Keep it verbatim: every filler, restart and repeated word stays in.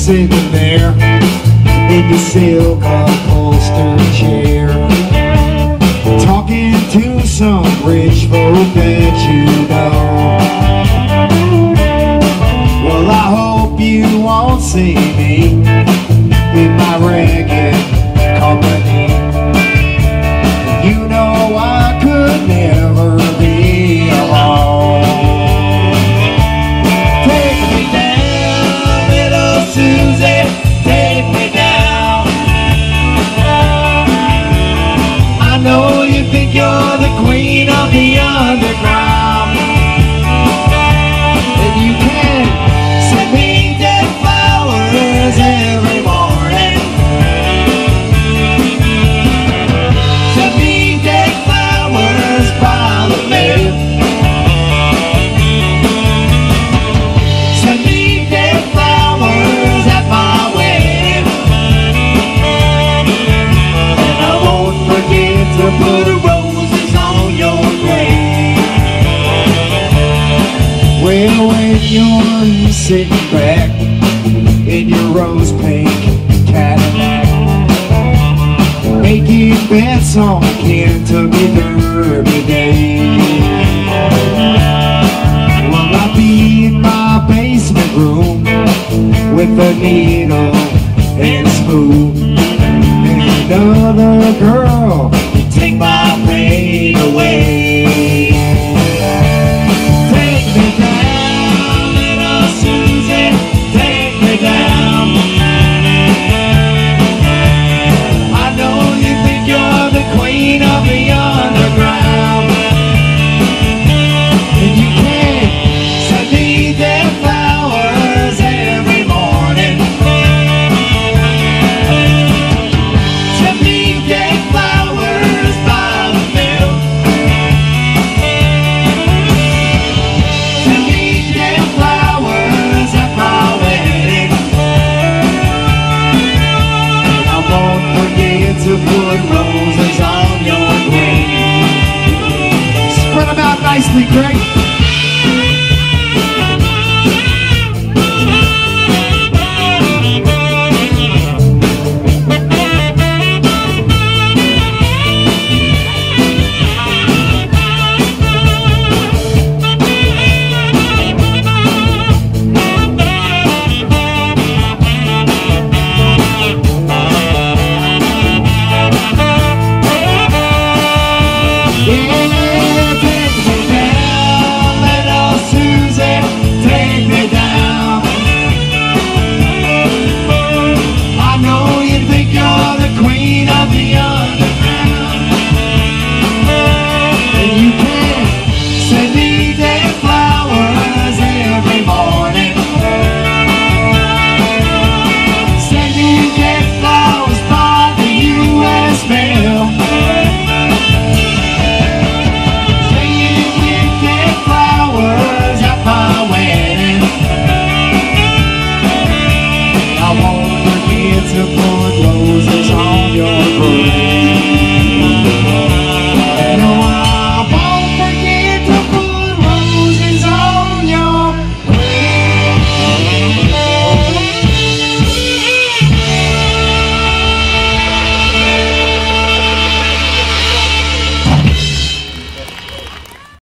sitting there in your silk upholstered chair, talking to some rich folk that you know. Well, I hope you won't see me in my ragged company. You know I could never be alone. Take me down, little Susie, take me down. I know you think you're the queen of the underground, and you can send me dead flowers every morning. Send me dead flowers by the mail. Send me dead flowers at my wedding, and I won't forget to put roses on your grave. Well, when you're sitting back in your rose pink Cadillac, making bets on Kentucky Derby Day, well, I'll be in my basement room with a needle and a spoon, and another girl take my pain away. Take me down, little Susie, take me down. I know you think you're the queen of the underground, and you can send me their flowers every morning. Send me their flowers by the mail. Send me their flowers at my wedding, and I won't forget to put roses on your grave. Spread them out nicely, Greg.